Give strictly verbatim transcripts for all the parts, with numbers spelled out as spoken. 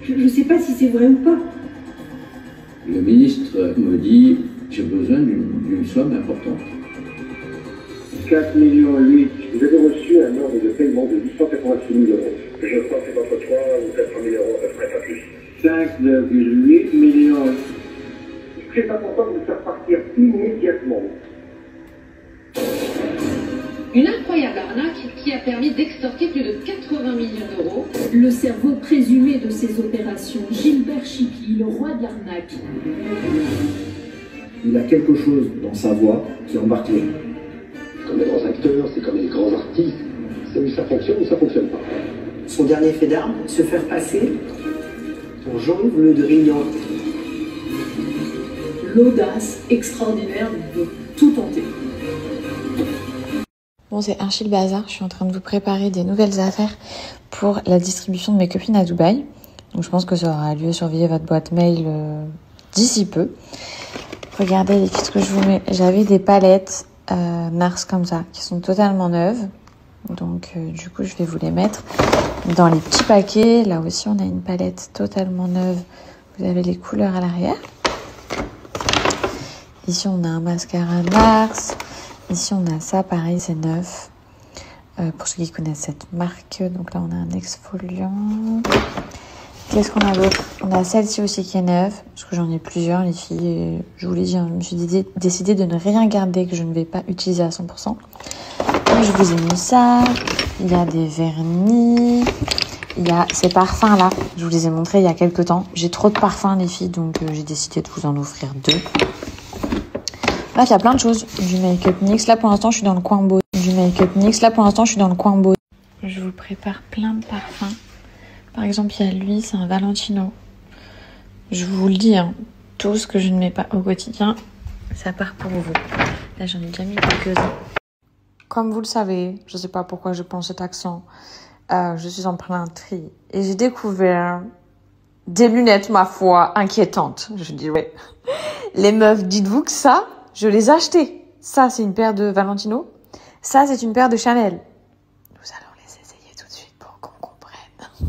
Je ne sais pas si c'est vrai ou pas. Le ministre me dit j'ai besoin d'une somme importante. quatre millions huit. Vous avez reçu un ordre de paiement de huit cent quatre-vingt-six mille euros. Je crois que c'est entre trois ou quatre cent mille euros, à peu près, pas plus. cinq virgule huit millions. C'est important de le faire partir immédiatement. Une incroyable arnaque qui a permis d'extorquer plus de quatre-vingts millions d'euros. Le cerveau présumé de ces opérations, Gilbert Chicli, le roi de l'arnaque. Il a quelque chose dans sa voix qui embarque les. Comme les grands acteurs, c'est comme les grands artistes. C'est où ça fonctionne ou ça fonctionne pas. Son dernier fait d'armes, se faire passer pour Jean-Yves Le Drian. L'audace extraordinaire de tout tenter. Bon, c'est archi le bazar. Je suis en train de vous préparer des nouvelles affaires pour la distribution de mes copines à Dubaï. Donc, je pense que ça aura lieu. Surveiller votre boîte mail euh, d'ici peu. Regardez les filtres que je vous mets. J'avais des palettes euh, Nars comme ça, qui sont totalement neuves. Donc, euh, du coup, je vais vous les mettre dans les petits paquets. Là aussi, on a une palette totalement neuve. Vous avez les couleurs à l'arrière. Ici, on a un mascara Nars. Ici, on a ça, pareil, c'est neuf. Euh, pour ceux qui connaissent cette marque. Donc là, on a un exfoliant. Qu'est-ce qu'on a d'autre? On a celle-ci aussi qui est neuve. Parce que j'en ai plusieurs, les filles. Et je vous l'ai dit, hein, je me suis décidé, décidé de ne rien garder que je ne vais pas utiliser à cent pour cent. Donc, je vous ai mis ça. Il y a des vernis. Il y a ces parfums-là. Je vous les ai montrés il y a quelques temps. J'ai trop de parfums, les filles. Donc, euh, j'ai décidé de vous en offrir deux. Bref, il y a plein de choses. Du make-up N Y X. Là, pour l'instant, je suis dans le coin beau. Du make-up N Y X. Là, pour l'instant, je suis dans le coin beau. Je vous prépare plein de parfums. Par exemple, il y a lui, c'est un Valentino. Je vous le dis, hein, tout ce que je ne mets pas au quotidien, ça part pour vous. Là, j'en ai déjà mis quelques-uns. Comme vous le savez, je ne sais pas pourquoi je prends cet accent, euh, je suis en plein tri. Et j'ai découvert des lunettes, ma foi, inquiétantes. Je dis, ouais. Les meufs, dites-vous que ça, je les ai achetées. Ça, c'est une paire de Valentino. Ça, c'est une paire de Chanel. Nous allons les essayer tout de suite pour qu'on comprenne.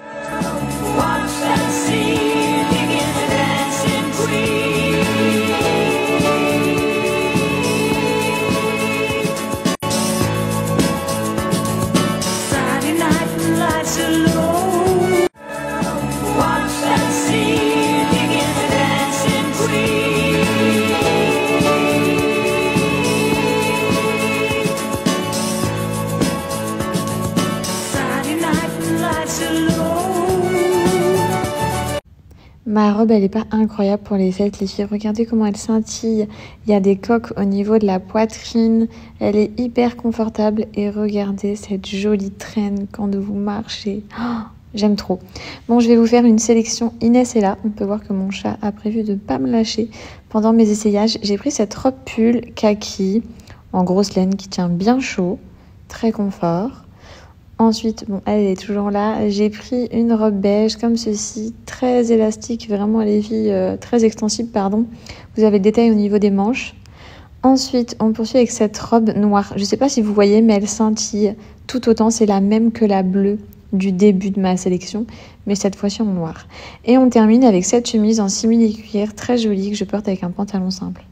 Ma robe, elle est pas incroyable pour les fêtes, les filles. Regardez comment elle scintille. Il y a des coques au niveau de la poitrine. Elle est hyper confortable. Et regardez cette jolie traîne quand vous marchez. Oh, j'aime trop. Bon, je vais vous faire une sélection Inès est là. On peut voir que mon chat a prévu de ne pas me lâcher pendant mes essayages. J'ai pris cette robe pull kaki en grosse laine qui tient bien chaud. Très confort. Ensuite, bon, elle est toujours là. J'ai pris une robe beige comme ceci, très élastique, vraiment les filles, euh, très extensible, pardon. Vous avez le détail au niveau des manches. Ensuite, on poursuit avec cette robe noire. Je ne sais pas si vous voyez, mais elle scintille tout autant. C'est la même que la bleue du début de ma sélection, mais cette fois-ci en noir. Et on termine avec cette chemise en simili-cuir, très jolie, que je porte avec un pantalon simple.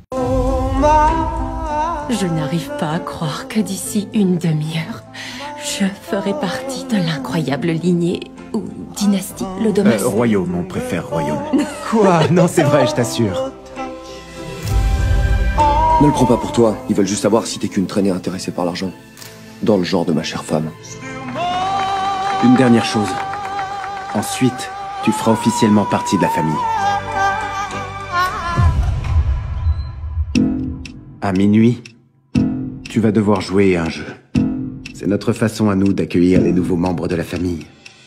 Je n'arrive pas à croire que d'ici une demi-heure, je ferai partie de l'incroyable lignée ou dynastie Lodomas. Euh, royaume, on préfère royaume. Quoi? Non, c'est vrai, je t'assure. Ne le prends pas pour toi, ils veulent juste savoir si t'es qu'une traînée intéressée par l'argent. Dans le genre de ma chère femme. Une dernière chose. Ensuite, tu feras officiellement partie de la famille. À minuit, tu vas devoir jouer à un jeu. C'est notre façon à nous d'accueillir les nouveaux membres de la famille.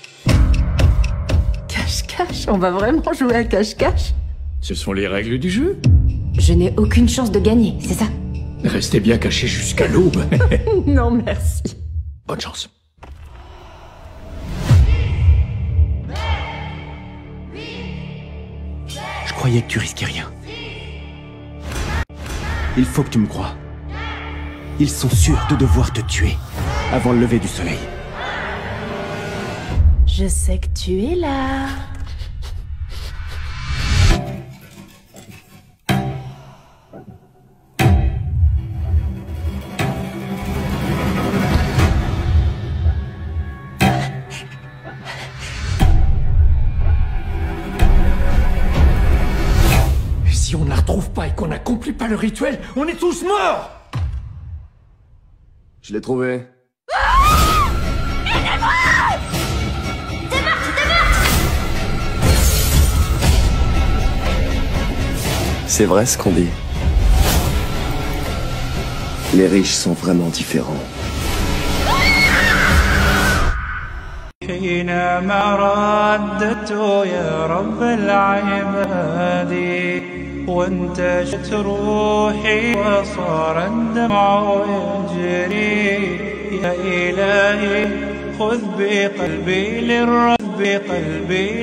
Cache-cache? On va vraiment jouer à cache-cache? Ce sont les règles du jeu. Je n'ai aucune chance de gagner, c'est ça? Restez bien cachés jusqu'à l'aube. Non, merci. Bonne chance. Je croyais que tu risquais rien. Il faut que tu me crois. Ils sont sûrs de devoir te tuer avant le lever du soleil. Je sais que tu es là. retrouve pas et qu'on n'accomplit pas le rituel, on est tous morts! Je l'ai trouvé. C'est vrai ce qu'on dit. Les riches sont vraiment différents. حينما رددت يا رب العباد وانتشت روحي وصار الدمع يجري يا إلهي خذ بقلبي للرب بقلبي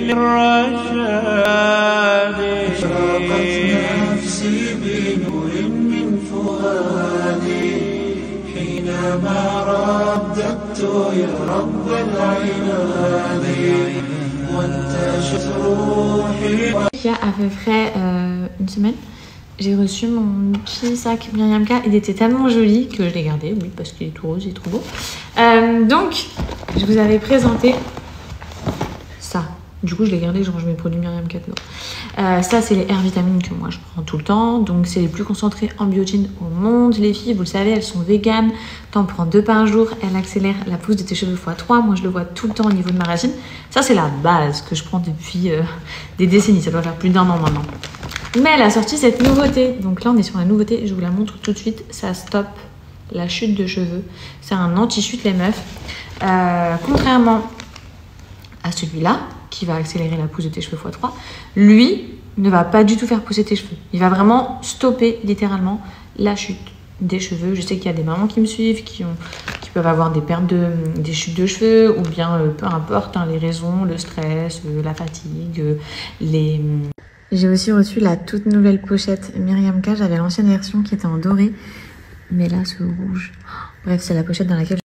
للرشاد اشرقت نفسي بنور من فؤادي حينما رددت يا رب العباد وانتشت روحي. Il y a à peu près euh, une semaine, j'ai reçu mon petit sac Myriam K. Il était tellement joli que je l'ai gardé, oui, parce qu'il est tout rose, il est trop beau. Euh, donc, je vous avais présenté ça. Du coup, je l'ai gardé, je range mes produits Myriam K dedans. Euh, ça, c'est les air vitamines que moi je prends tout le temps. Donc, c'est les plus concentrés en biotine au monde. Les filles, vous le savez, elles sont véganes. T'en prends deux par jour. Elle accélère la pousse de tes cheveux fois trois. Moi, je le vois tout le temps au niveau de ma racine. Ça, c'est la base que je prends depuis euh, des décennies. Ça doit faire plus d'un an maintenant. Mais elle a sorti cette nouveauté. Donc là, on est sur la nouveauté. Je vous la montre tout de suite. Ça stoppe la chute de cheveux. C'est un anti-chute, les meufs. Euh, contrairement à celui-là, qui va accélérer la pousse de tes cheveux fois trois, lui ne va pas du tout faire pousser tes cheveux. Il va vraiment stopper littéralement la chute des cheveux. Je sais qu'il y a des mamans qui me suivent, qui, ont, qui peuvent avoir des pertes de, des chutes de cheveux, ou bien euh, peu importe hein, les raisons, le stress, euh, la fatigue, euh, les... J'ai aussi reçu la toute nouvelle pochette Myriam K. J'avais l'ancienne version qui était en doré, mais là ce rouge. Bref, c'est la pochette dans laquelle